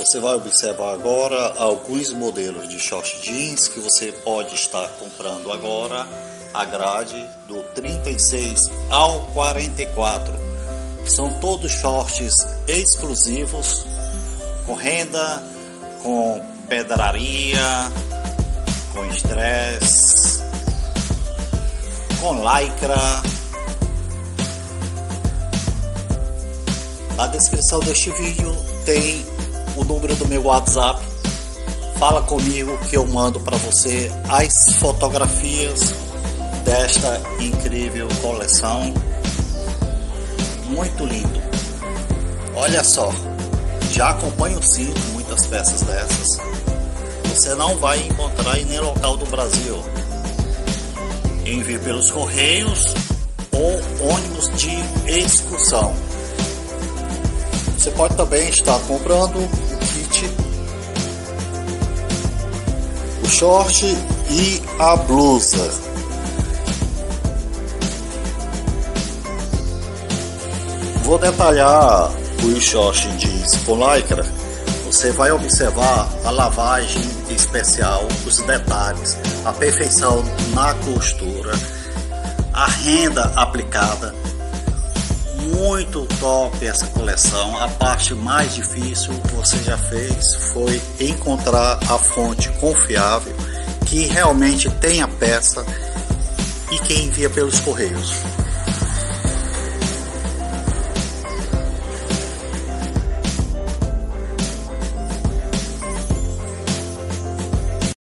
Você vai observar agora alguns modelos de short jeans que você pode estar comprando agora a grade do 36 ao 44. São todos shorts exclusivos, com renda, com pedraria, com estresse, com lycra. Na descrição deste vídeo tem o número do meu WhatsApp. Fala comigo que eu mando para você as fotografias desta incrível coleção. Muito lindo. Olha só, já acompanho sim muitas peças dessas. Você não vai encontrar em nenhum local do Brasil. Envie pelos correios ou ônibus de excursão. Você pode também estar comprando o kit, o short e a blusa. Vou detalhar o short jeans com lycra. Você vai observar a lavagem especial, os detalhes, a perfeição na costura, a renda aplicada. Muito top essa coleção. A parte mais difícil que você já fez foi encontrar a fonte confiável que realmente tem a peça e que envia pelos correios.